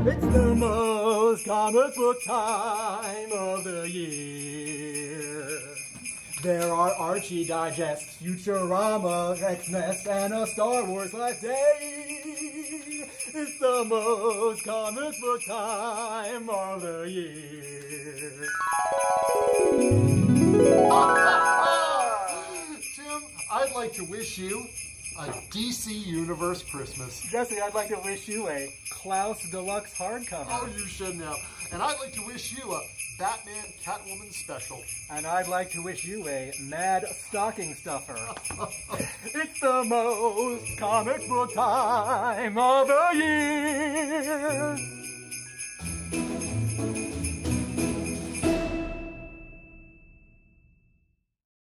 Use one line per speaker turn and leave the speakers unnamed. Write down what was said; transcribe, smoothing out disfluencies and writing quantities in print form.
It's the most comic book time of the year. There are Archie Digests, Futurama, X-Nest, and a Star Wars Life Day. It's the most comic book time of the year.
Tim, I'd like to wish you a DC Universe Christmas.
Jesse, I'd like to wish you a Klaus Deluxe hardcover.
Oh, you should now. And I'd like to wish you a Batman Catwoman special.
And I'd like to wish you a Mad Stocking Stuffer. It's the most comic book time of the year.